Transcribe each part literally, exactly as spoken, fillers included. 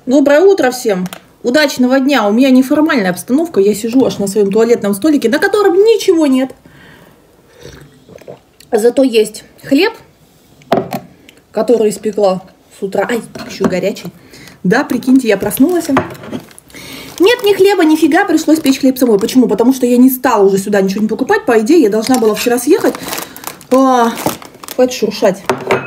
Доброе утро всем! Удачного дня! У меня неформальная обстановка. Я сижу аж на своем туалетном столике, на котором ничего нет. Зато есть хлеб, который испекла с утра. Ай, еще горячий. Да, прикиньте, я проснулась. Нет ни хлеба, нифига, пришлось печь хлеб самой. Почему? Потому что я не стала уже сюда ничего не покупать. По идее, я должна была вчера съехать. А, хватит шуршать.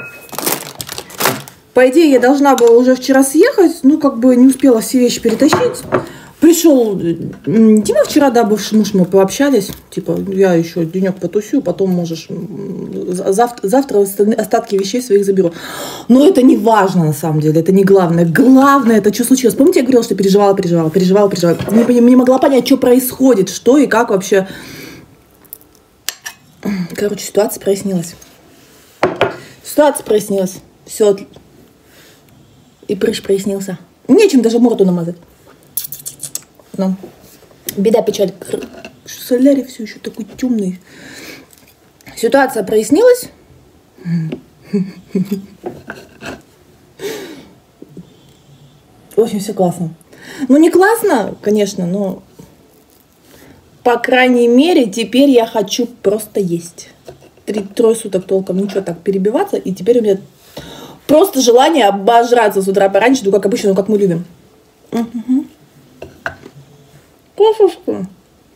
По идее, я должна была уже вчера съехать, ну, как бы не успела все вещи перетащить. Пришел Дима вчера, да, бывший муж, мы пообщались. Типа, я еще денек потусю, потом можешь... Завтра, завтра остатки вещей своих заберу. Но это не важно, на самом деле, это не главное. Главное, это что случилось. Помните, я говорила, что переживала, переживала, переживала, переживала. Не, не могла понять, что происходит, что и как вообще. Короче, ситуация прояснилась. Ситуация прояснилась. Все. И прыщ прояснился. Нечем даже морду намазать. Ну, беда, печаль. Солярий все еще такой темный. Ситуация прояснилась. В общем, все классно. Ну, не классно, конечно, но... По крайней мере, теперь я хочу просто есть. Три-трое суток толком ничего так перебиваться. И теперь у меня... Просто желание обожраться с утра пораньше, ну, как обычно, ну, как мы любим. Угу. Кошечка.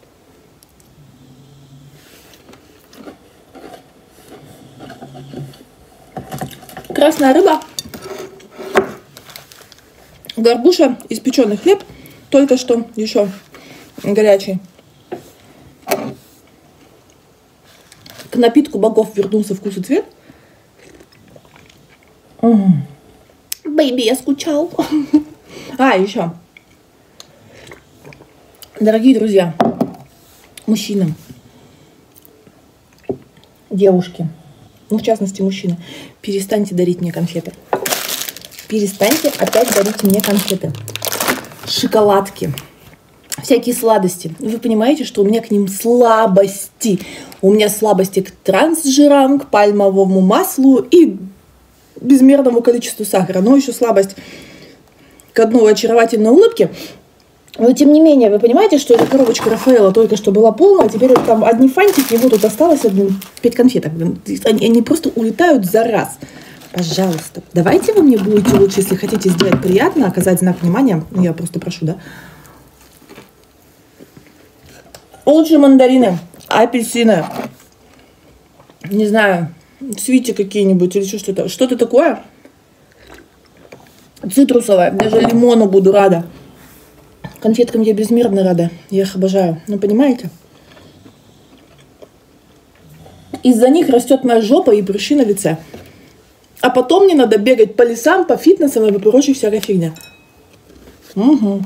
Красная рыба. Горбуша, испеченный хлеб. Только что еще горячий. К напитку богов вернулся вкус и цвет. Бэйби, я скучал. А, еще. Дорогие друзья, мужчины, девушки, ну, в частности, мужчины, перестаньте дарить мне конфеты. Перестаньте опять дарить мне конфеты. Шоколадки, всякие сладости. Вы понимаете, что у меня к ним слабости. У меня слабости к трансжирам, к пальмовому маслу и безмерному количеству сахара. Но еще слабость к одной очаровательной улыбке. Но тем не менее, вы понимаете, что эта коробочка Рафаэлло только что была полная, а теперь вот там одни фантики, вот тут осталось один, пять конфеток. Они, они просто улетают за раз. Пожалуйста, давайте вы мне будете лучше, если хотите сделать приятно, оказать знак внимания, я просто прошу, да. Лучше мандарины, апельсины, не знаю, свити какие-нибудь или еще что-то. Что-то такое цитрусовое, даже лимону буду рада. Конфеткам я безмерно рада, я их обожаю. Ну, понимаете? Из-за них растет моя жопа и прыщи на лице. А потом мне надо бегать по лесам, по фитнесам и по прочей всякой фигне. Угу.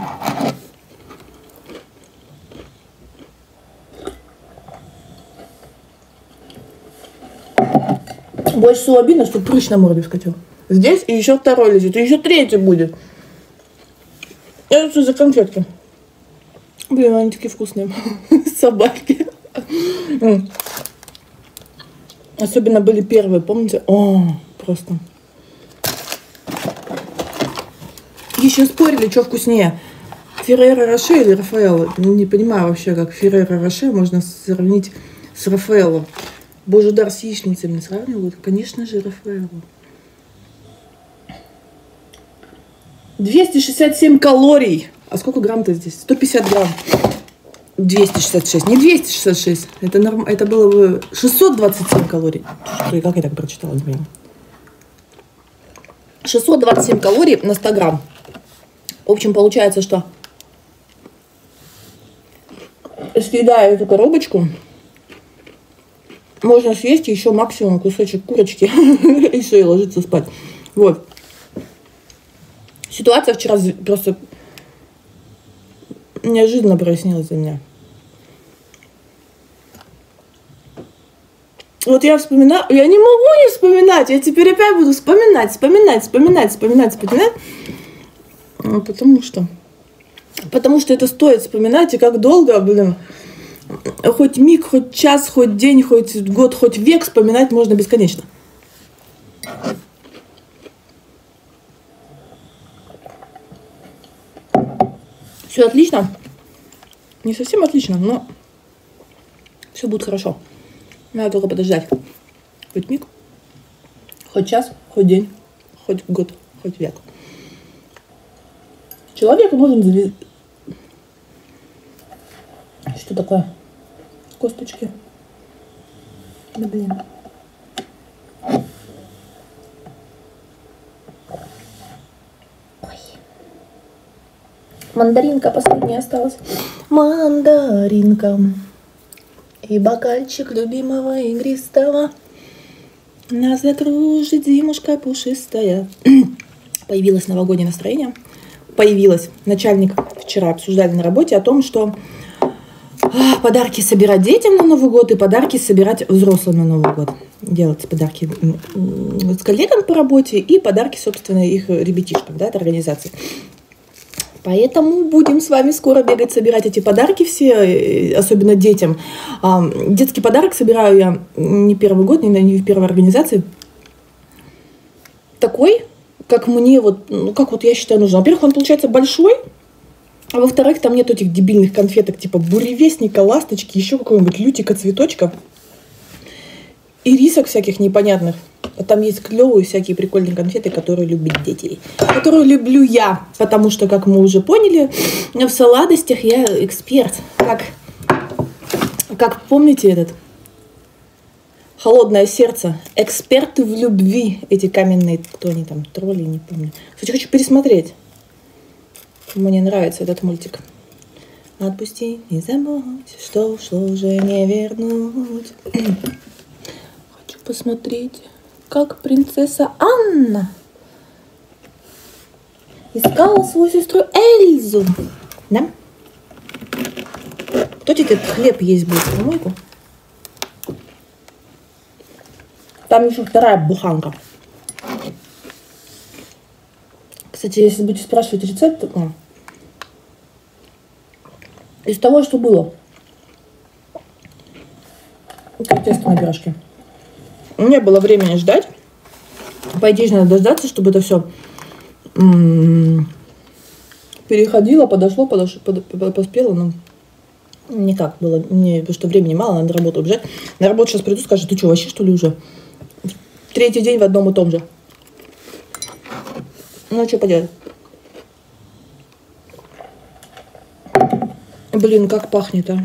Больше всего обидно, что прыщ на морде вскочил. Здесь и еще второй лежит, и еще третий будет. Это что за конфетки? Блин, они такие вкусные. Собаки. Особенно были первые, помните? О, просто. Еще спорили, что вкуснее. Ферреро Роше или Рафаэлло? Не понимаю вообще, как Ферреро Роше можно сравнить с Рафаэлло. Боже, дар с яичницами сравнивают? Конечно же, Рафаэлло. двести шестьдесят семь калорий. А сколько грамм-то здесь? сто пятьдесят грамм. двести шестьдесят шесть. Не двести шестьдесят шесть. Это, норм... это было бы шестьсот двадцать семь калорий. Как я так прочитала? шестьсот двадцать семь калорий на сто грамм. В общем, получается, что съедая эту коробочку, можно съесть еще максимум кусочек курочки и все, и ложиться спать. Вот. Ситуация вчера просто неожиданно прояснилась для меня. Вот я вспоминаю, я не могу не вспоминать, я теперь опять буду вспоминать, вспоминать, вспоминать, вспоминать, вспоминать. Потому что, потому что это стоит вспоминать, и как долго, блин, хоть миг, хоть час, хоть день, хоть год, хоть век вспоминать можно бесконечно. Все отлично. Не совсем отлично, но все будет хорошо. Надо только подождать. Хоть миг, хоть час, хоть день, хоть год, хоть век. Человек нужен завязать. Что такое? Косточки. Да блин. Ой. Мандаринка последняя осталась. Мандаринка. И бокальчик любимого игристого нас закружит зимушка пушистая. Появилось новогоднее настроение. Появилось. Начальник вчера обсуждали на работе о том, что подарки собирать детям на Новый год и подарки собирать взрослым на Новый год. Делать подарки с коллегам по работе и подарки, собственно, их ребятишкам, да, от организации. Поэтому будем с вами скоро бегать, собирать эти подарки все, особенно детям. Детский подарок собираю я не первый год, не в первой организации. Такой, как мне, вот, ну, как вот я считаю нужно. Во-первых, он получается большой, а во-вторых, там нет этих дебильных конфеток, типа буревестника, ласточки, еще какого-нибудь лютика, цветочка. И рисок всяких непонятных. А там есть клевые всякие прикольные конфеты, которые любят дети. Которые люблю я, потому что, как мы уже поняли, в сладостях я эксперт. Как, как помните этот «Холодное сердце». Эксперты в любви. Эти каменные, кто они там, тролли, не помню. Кстати, хочу пересмотреть. Мне нравится этот мультик. Отпусти, не забудь, что ушло уже не вернуть. Хочу посмотреть, как принцесса Анна искала свою сестру Эльзу. Да? Кто тебе этот хлеб есть будет? Помойку? Там еще вторая буханка. Кстати, если будете спрашивать рецепт, о, из того, что было. Как тесто на пирожке. Не было времени ждать. По идее, надо дождаться, чтобы это все переходило, подошло, подошло, под, поспело. Но никак было. Не, потому что времени мало, надо на работу убежать. На работу сейчас приду, скажут, ты что, вообще что ли уже? Третий день в одном и том же. Ну, что поделать? Блин, как пахнет, а.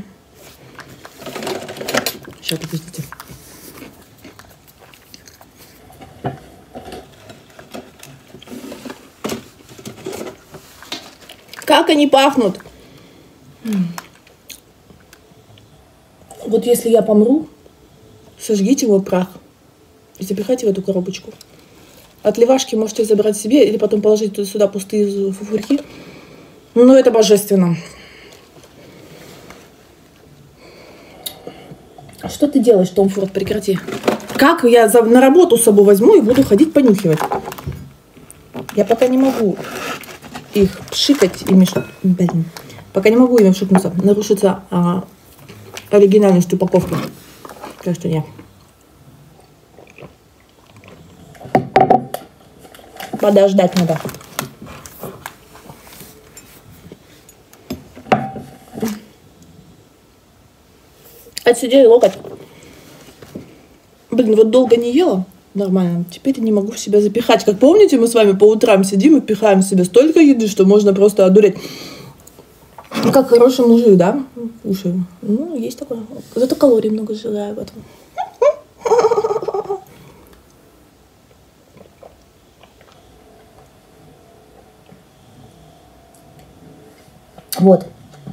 Сейчас, подождите. Как они пахнут? Вот если я помру, сожгите его в прах и запихайте в эту коробочку. Отливашки можете забрать себе или потом положить сюда пустые фуфурьки. Ну, это божественно. Что ты делаешь, Том Форд? Прекрати. Как я за, на работу с собой возьму и буду ходить понюхивать? Я пока не могу их пшикать и мешать. Блин. Пока не могу ими вшикнуться. Нарушится а, оригинальность упаковки. Так что нет. Подождать надо. Отсидели локоть. Блин, вот долго не ела. Нормально. Теперь не могу в себя запихать. Как помните, мы с вами по утрам сидим и пихаем в себя столько еды, что можно просто одуреть. Как хороший мужик, да? Уши. Ну, есть такое. Зато калорий много сжигаю в этом. Вот.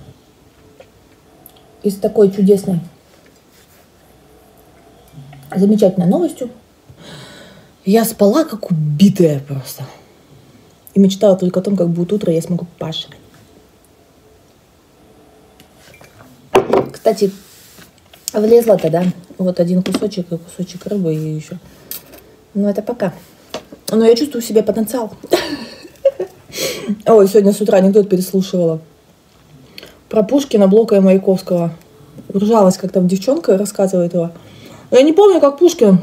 И с такой чудесной, замечательной новостью я спала как убитая просто. И мечтала только о том, как будет утро, и я смогу пожрать. Кстати, влезла-то, да? Вот один кусочек и кусочек рыбы и еще. Ну, это пока. Но я чувствую в себе потенциал. Ой, сегодня с утра анекдот переслушивала. Про Пушкина, Блока и Маяковского. Ржалась, как там девчонка рассказывает его. Я не помню, как Пушкин,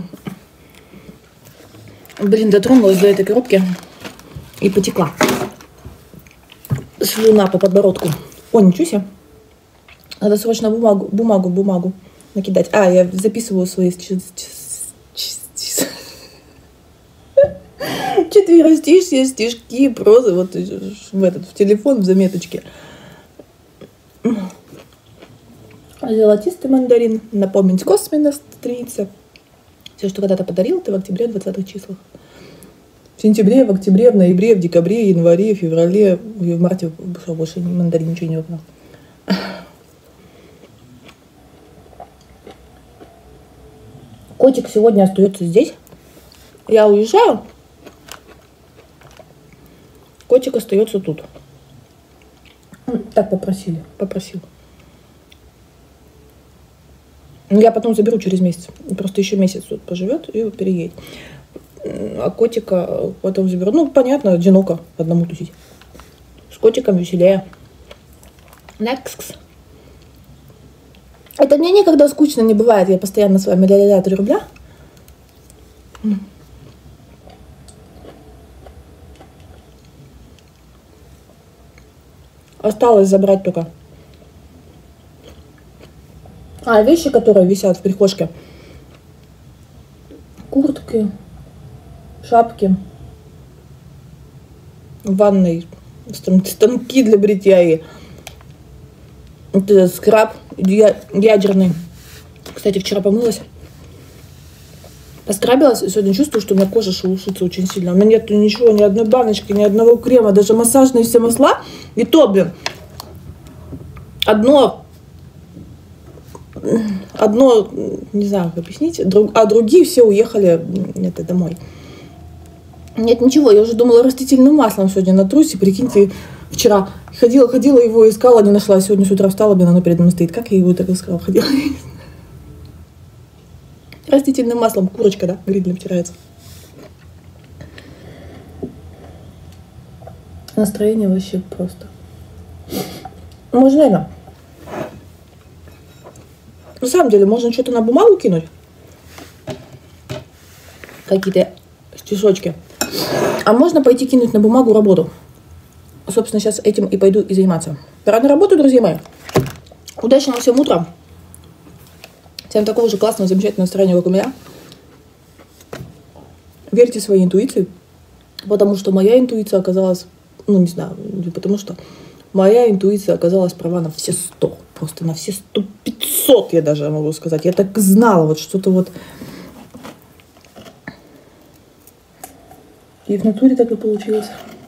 блин, дотронулась до этой коробки и потекла. слюна по подбородку. О, ничего себе. Надо срочно бумагу, бумагу, бумагу накидать. А, я записываю свои четверостишья, стишки, прозы вот в этот в телефон, в заметочке. Золотистый мандарин. Напомнить космос страница. Все, что когда-то подарил, ты в октябре, двадцатых числах. В сентябре, в октябре, в ноябре, в декабре, январе, феврале, и в марте, что больше мандарин ничего не выгнал. Котик сегодня остается здесь. Я уезжаю. Котик остается тут. Так попросили. Попросил. Я потом заберу через месяц. Просто еще месяц тут поживет и переедет. А котика потом заберу. Ну, понятно, одиноко одному тусить. С котиком веселее. Next. Это мне никогда скучно не бывает. Я постоянно с вами ля-ля-ля три рубля. Осталось забрать только. А, вещи, которые висят в прихожке. Куртки, шапки. В ванной станки для бритья и это скраб ядерный. Кстати, вчера помылась. Поскрабилась, и сегодня чувствую, что у меня кожа шелушится очень сильно. У меня нет ничего, ни одной баночки, ни одного крема, даже массажные все масла. И то, блин, одно, одно, не знаю, как объяснить, друг, а другие все уехали это, домой. Нет, ничего, я уже думала растительным маслом сегодня натрусь, и прикиньте, вчера ходила, ходила его, искала, не нашла, сегодня с утра встала, блин, оно передо мной стоит. Как я его так искала, ходила? Растительным маслом, курочка, да, гриль втирается. Настроение вообще просто. Можно, наверное, на самом деле, можно что-то на бумагу кинуть. Какие-то стишочки. А можно пойти кинуть на бумагу работу. Собственно, сейчас этим и пойду и заниматься. Пора на работу, друзья мои. Удачного всем утра. Всем такого же классного, замечательного настроения, как у меня. Верьте своей интуиции, потому что моя интуиция оказалась, ну не знаю, потому что моя интуиция оказалась права на все сто. Просто на все сто, пятьсот, я даже могу сказать. Я так знала, вот что-то вот. И в натуре так и получилось.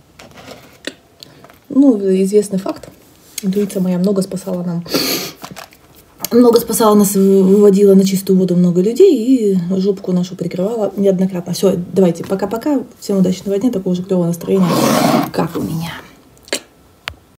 Ну, известный факт. Интуиция моя много спасала нам. Много спасала нас, выводила на чистую воду много людей и жопку нашу прикрывала неоднократно. Все, давайте, пока-пока. Всем удачного дня, такого же клевого настроения, как у меня.